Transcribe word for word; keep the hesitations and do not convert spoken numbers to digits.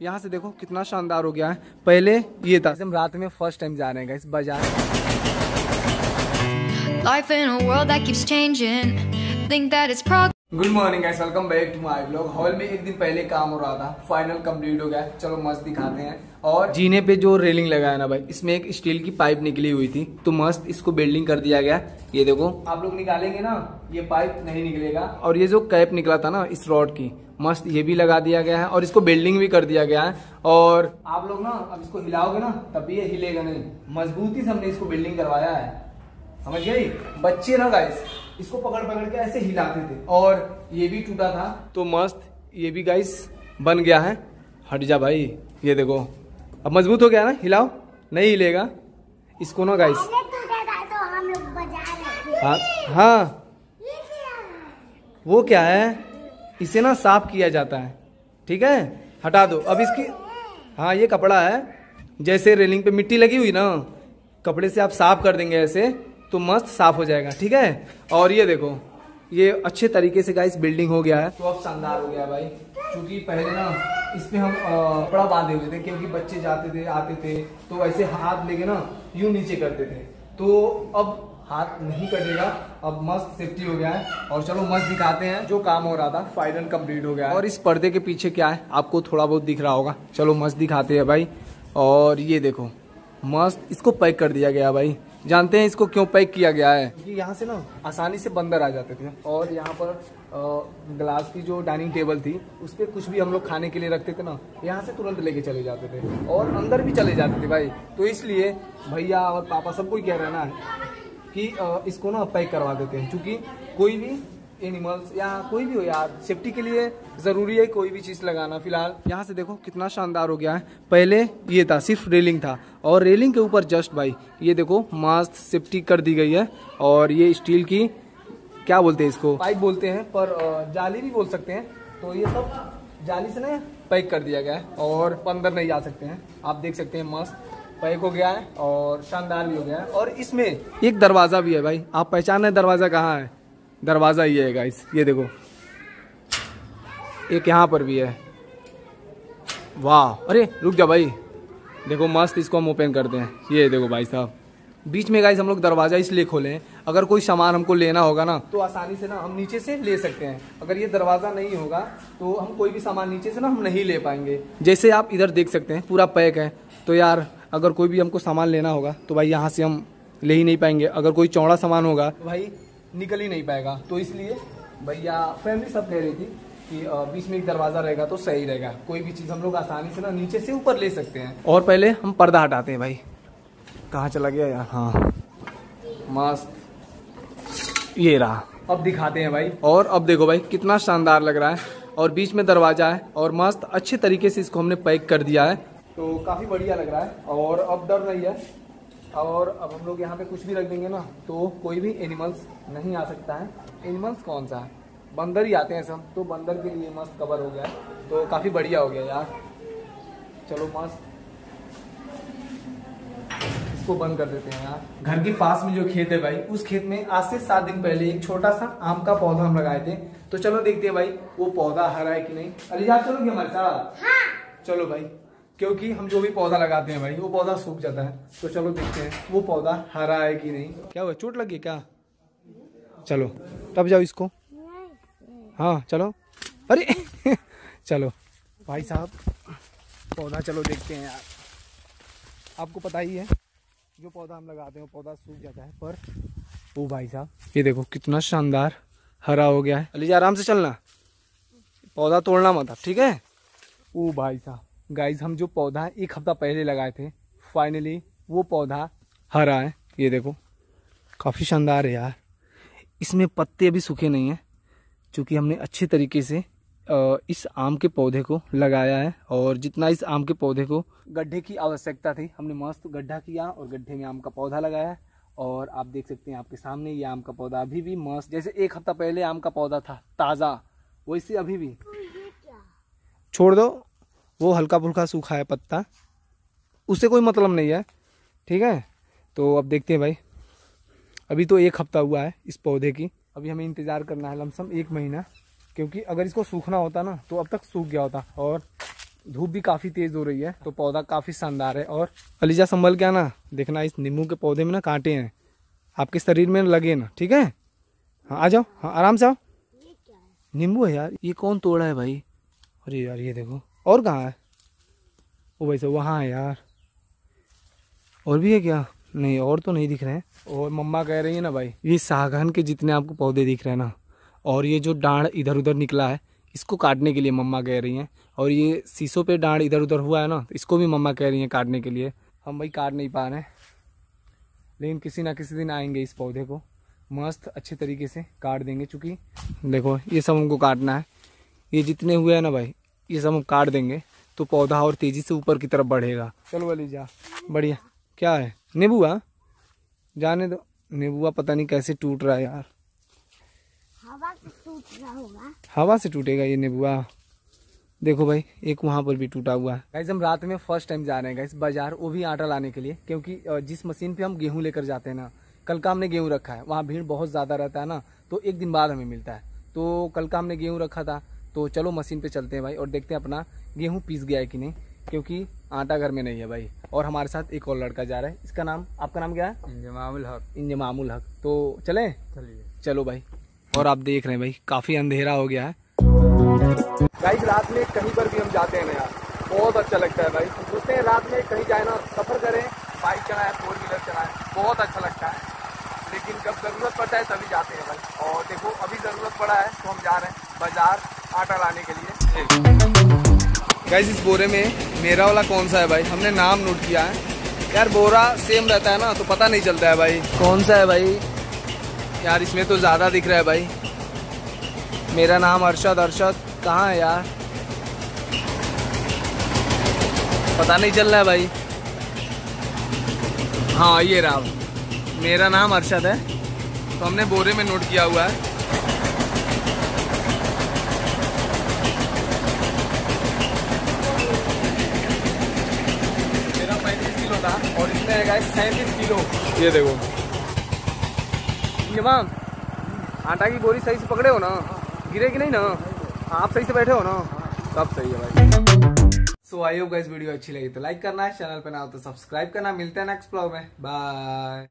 यहाँ से देखो कितना शानदार हो गया है। पहले ये था, हम रात में फर्स्ट टाइम जा रहे हैं इस बाजार। Good morning guys, welcome back to my blog. Hall में एक दिन पहले काम हो रहा था, फाइनल कंप्लीट हो गया। चलो मस्त दिखाते हैं। और जीने पे जो रेलिंग लगाया ना भाई, इसमें एक स्टील की पाइप निकली हुई थी, तो मस्त इसको बिल्डिंग कर दिया गया। ये देखो, आप लोग निकालेंगे ना, ये पाइप नहीं निकलेगा। और ये जो कैप निकला था ना इस रॉड की, मस्त ये भी लगा दिया गया है और इसको बिल्डिंग भी कर दिया गया है। और आप लोग ना अब इसको हिलाओगे ना तब ये हिलेगा नहीं, मजबूती से हमने इसको बिल्डिंग करवाया है, समझ गई। बच्चे ना गाइस इसको पकड़ पकड़ के ऐसे हिलाते थे और ये भी टूटा था, तो मस्त ये भी गाइस बन गया है। हट जा भाई, ये देखो अब मजबूत हो गया ना, हिलाओ नहीं हिलेगा इसको ना गाइस। हाँ हाँ, वो क्या है, इसे ना साफ किया जाता है, ठीक है, हटा दो अब इसकी। हाँ ये कपड़ा है, जैसे रेलिंग पे मिट्टी लगी हुई ना, कपड़े से आप साफ कर देंगे ऐसे तो मस्त साफ हो जाएगा, ठीक है। और ये देखो, ये अच्छे तरीके से गाइस बिल्डिंग हो गया है, तो अब शानदार हो गया भाई। क्योंकि पहले ना इस पे हम कपड़ा बांधे हुए थे, क्योंकि बच्चे जाते थे आते थे तो ऐसे हाथ लेके ना यूं नीचे करते थे, तो अब हाथ नहीं कटेगा, अब मस्त सेफ्टी हो गया है। और चलो मस्त दिखाते हैं, जो काम हो रहा था फाइनल कंप्लीट हो गया है। और इस पर्दे के पीछे क्या है आपको थोड़ा बहुत दिख रहा होगा, चलो मस्त दिखाते हैं भाई। और ये देखो मस्त इसको पैक कर दिया गया भाई। जानते हैं इसको क्यों पैक किया गया है? क्योंकि यहाँ से ना आसानी से बंदर आ जाते थे, और यहाँ पर ग्लास की जो डाइनिंग टेबल थी उस पर कुछ भी हम लोग खाने के लिए रखते थे ना, यहाँ से तुरंत लेके चले जाते थे और अंदर भी चले जाते थे भाई। तो इसलिए भैया और पापा सब कोई कह रहे हैं ना कि इसको ना पैक करवा देते हैं, क्योंकि कोई भी एनिमल्स या कोई भी हो यार, सेफ्टी के लिए जरूरी है कोई भी चीज लगाना। फिलहाल यहाँ से देखो कितना शानदार हो गया है। पहले ये था सिर्फ रेलिंग था, और रेलिंग के ऊपर जस्ट भाई ये देखो मस्त सेफ्टी कर दी गई है। और ये स्टील की क्या बोलते हैं इसको, पाइप बोलते हैं, पर जाली भी बोल सकते हैं। तो ये सब जाली से ना पैक कर दिया गया है और अंदर नहीं जा सकते हैं। आप देख सकते हैं मस्त पैक हो गया है और शानदार भी हो गया है। और इसमें एक दरवाजा भी है भाई, आप पहचान रहे दरवाजा कहाँ है? दरवाजा ये है गाइस, ये देखो एक यहाँ पर भी है। वाह, अरे रुक जा भाई, देखो मस्त इसको हम ओपन करते हैं। ये देखो भाई साहब, बीच में गाइस हम लोग दरवाजा इसलिए खोले हैं, अगर कोई सामान हमको लेना होगा ना तो आसानी से ना हम नीचे से ले सकते हैं। अगर ये दरवाजा नहीं होगा तो हम कोई भी सामान नीचे से ना हम नहीं ले पाएंगे। जैसे आप इधर देख सकते हैं पूरा पैक है, तो यार अगर कोई भी हमको सामान लेना होगा तो भाई यहाँ से हम ले ही नहीं पाएंगे। अगर कोई चौड़ा सामान होगा तो भाई निकल ही नहीं पाएगा। तो इसलिए भैया फैमिली सब कह रही थी कि बीच में एक दरवाजा रहेगा तो सही रहेगा, कोई भी चीज़ हम लोग आसानी से ना नीचे से ऊपर ले सकते हैं। और पहले हम पर्दा हटाते हैं भाई, कहाँ चला गया यार, हाँ मस्त ये रहा। अब दिखाते हैं भाई। और अब देखो भाई कितना शानदार लग रहा है, और बीच में दरवाजा है और मस्त अच्छे तरीके से इसको हमने पैक कर दिया है, तो काफ़ी बढ़िया लग रहा है। और अब डर नहीं है, और अब हम लोग यहाँ पे कुछ भी रख देंगे ना तो कोई भी एनिमल्स नहीं आ सकता है। एनिमल्स कौन सा है, बंदर ही आते हैं सब, तो बंदर के लिए मस्त कवर हो गया है, तो काफ़ी बढ़िया हो गया यार। चलो मस्त इसको बंद कर देते हैं यार। घर के पास में जो खेत है भाई, उस खेत में आज से सात दिन पहले एक छोटा सा आम का पौधा हम लगाए थे, तो चलो देखते हैं भाई वो पौधा हरा है कि नहीं। अली आप चलोगे हमारे साथ? हाँ। चलो भाई, क्योंकि हम जो भी पौधा लगाते हैं भाई वो पौधा सूख जाता है, तो चलो देखते हैं वो पौधा हरा है कि नहीं। क्या हुआ, चोट लगी क्या? चलो तब जाओ इसको, हाँ चलो, अरे चलो भाई साहब पौधा चलो देखते हैं यार। आपको पता ही है जो पौधा हम लगाते हैं वो पौधा सूख जाता है, पर वो भाई साहब ये देखो कितना शानदार हरा हो गया है। अली जी आराम से चलना, पौधा तोड़ना मत, ठीक है। वो भाई साहब गाइज, हम जो पौधा एक हफ्ता पहले लगाए थे, फाइनली वो पौधा हरा है। ये देखो काफ़ी शानदार है यार। इसमें पत्ते अभी सूखे नहीं हैं, क्योंकि हमने अच्छे तरीके से इस आम के पौधे को लगाया है। और जितना इस आम के पौधे को गड्ढे की आवश्यकता थी, हमने मस्त गड्ढा किया और गड्ढे में आम का पौधा लगाया। और आप देख सकते हैं आपके सामने ये आम का पौधा अभी भी मस्त, जैसे एक हफ्ता पहले आम का पौधा था ताज़ा, वैसे अभी भी। छोड़ दो, वो हल्का फुल्का सूखा है पत्ता, उससे कोई मतलब नहीं है, ठीक है। तो अब देखते हैं भाई, अभी तो एक हफ्ता हुआ है इस पौधे की, अभी हमें इंतज़ार करना है लमसम एक महीना, क्योंकि अगर इसको सूखना होता ना तो अब तक सूख गया होता। और धूप भी काफी तेज हो रही है तो पौधा काफी शानदार है। और अलीजा संभल के आना, देखना इस नींबू के पौधे में ना कांटे हैं, आपके शरीर में लगे ना, ठीक है। हाँ आ जाओ, हाँ आराम से आओ। नींबू है यार, ये कौन तोड़ा है भाई? अरे यार ये देखो, और कहाँ है वो? वैसे वहाँ है यार, और भी है क्या? नहीं और तो नहीं दिख रहे हैं। और मम्मा कह रही है ना भाई, ये सागवान के जितने आपको पौधे दिख रहे हैं ना, और ये जो डांड इधर उधर निकला है इसको काटने के लिए मम्मा कह रही हैं। और ये शीशों पे डांड इधर उधर हुआ है ना, तो इसको भी मम्मा कह रही हैं काटने के लिए। हम भाई काट नहीं पा रहे हैं, लेकिन किसी ना किसी दिन आएंगे इस पौधे को मस्त अच्छे तरीके से काट देंगे। चूँकि देखो ये सब हमको काटना है, ये जितने हुए हैं ना भाई ये सब हम काट देंगे तो पौधा और तेज़ी से ऊपर की तरफ बढ़ेगा। चलो वाली जा, बढ़िया। क्या है? नींबुआ? जाने दो, नींबुआ पता नहीं कैसे टूट रहा है यार। हवा से टूट रहा होगा। हवा से टूटेगा ये नींबुआ? देखो भाई एक वहाँ पर भी टूटा हुआ है। गाइस हम रात में फर्स्ट टाइम जा रहे हैं गाइस बाजार, वो भी आटा लाने के लिए, क्योंकि जिस मशीन पे हम गेहूं लेकर जाते हैं ना, कल का हमने गेहूं रखा है, वहाँ भीड़ बहुत ज़्यादा रहता है ना, तो एक दिन बाद हमें मिलता है। तो कल का हमने गेहूँ रखा था, तो चलो मशीन पे चलते हैं भाई और देखते हैं अपना गेहूँ पीस गया है कि नहीं, क्योंकि आटा घर में नहीं है भाई। और हमारे साथ एक और लड़का जा रहा है, इसका नाम, आपका नाम क्या है? इंजमामुल हक। इंजमामुल हक। तो चले? चलिए चलो भाई। और आप देख रहे हैं भाई काफ़ी अंधेरा हो गया है गाइस। रात में कहीं पर भी हम जाते हैं ना यार, बहुत अच्छा लगता है भाई। हम सोचते हैं रात में कहीं जाए ना, सफ़र करें, बाइक चलाएं, फोर व्हीलर चलाएं, बहुत अच्छा लगता है। लेकिन जब ज़रूरत पड़ता है तभी जाते हैं भाई। और देखो अभी ज़रूरत पड़ा है तो हम जा रहे हैं बाजार आटा लाने के लिए। गाइस इस बोरे में मेरा वाला कौन सा है भाई, हमने नाम नोट किया है यार। बोरा सेम रहता है ना तो पता नहीं चलता है भाई कौन सा है भाई। यार इसमें तो ज़्यादा दिख रहा है भाई। मेरा नाम अरशद। अरशद कहाँ है यार, पता नहीं चल रहा है भाई। हाँ ये रहा, मेरा नाम अरशद है, तो हमने बोरे में नोट किया हुआ है। मेरा पैंतीस किलो था और इसमें है गाइस सैंतीस किलो। ये देखो इमाम, आटा की बोरी सही से पकड़े हो ना, गिरेगी नहीं ना? आप सही से बैठे हो ना, सब सही है भाई। So I hope guys video अच्छी लगी तो लाइक करना है, चैनल पे ना हो तो सब्सक्राइब करना। मिलते हैं नेक्स्ट ब्लॉग में, बाय।